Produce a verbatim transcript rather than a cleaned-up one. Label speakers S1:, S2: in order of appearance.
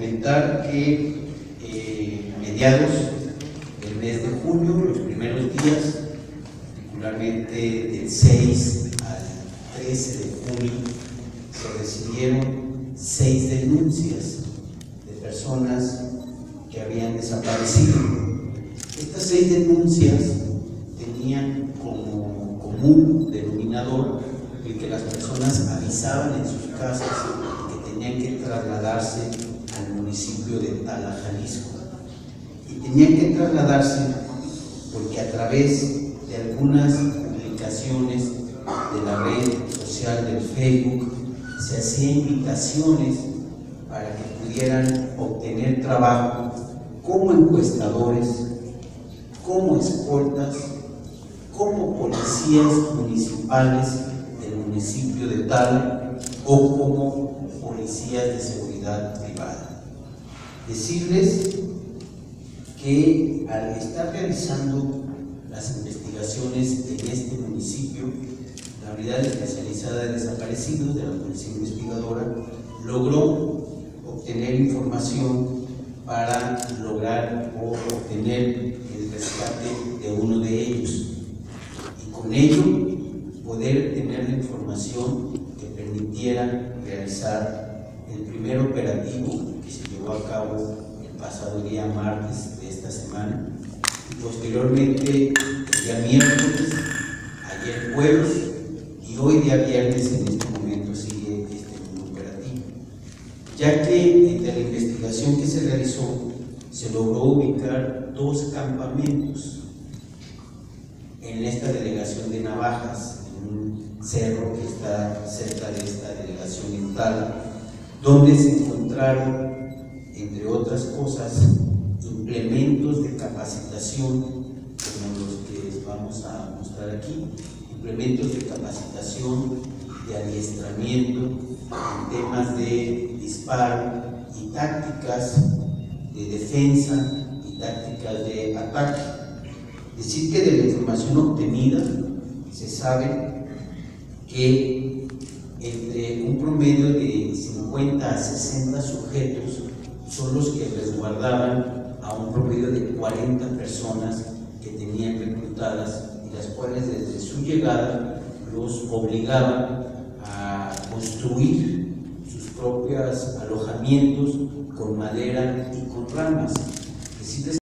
S1: comentar que eh, a mediados del mes de junio, los primeros días, particularmente del seis al trece de junio, se recibieron seis denuncias de personas que habían desaparecido. Estas seis denuncias tenían como común denominador el que las personas avisaban en sus casas que tenían que trasladarse al municipio de Tala, Jalisco. Y tenían que trasladarse porque a través de algunas publicaciones de la red social del Facebook se hacían invitaciones para que pudieran obtener trabajo como encuestadores, como escoltas, como policías municipales del municipio de Tala o como policías de seguridad privada. Decirles que al estar realizando las investigaciones en este municipio, la Unidad Especializada de Desaparecidos de la Policía Investigadora logró obtener información para lograr o obtener el rescate de uno de ellos y con ello poder tener la información que permitiera realizar el primer operativo que se llevó a cabo el pasado día martes de esta semana y posteriormente el día miércoles, ayer jueves y hoy día viernes. En este momento sigue este nuevo operativo, ya que de la investigación que se realizó se logró ubicar dos campamentos en esta delegación de Navajas, en un cerro que está cerca de esta delegación en Tala, donde se encontraron, entre otras cosas, implementos de capacitación como los que les vamos a mostrar aquí, implementos de capacitación, de adiestramiento en temas de disparo y tácticas de defensa y tácticas de ataque. Decir que de la información obtenida se sabe que entre un promedio de cincuenta a sesenta sujetos son los que resguardaban a un promedio de cuarenta personas que tenían reclutadas y las cuales desde su llegada los obligaban a construir sus propios alojamientos con madera y con ramas. Decirles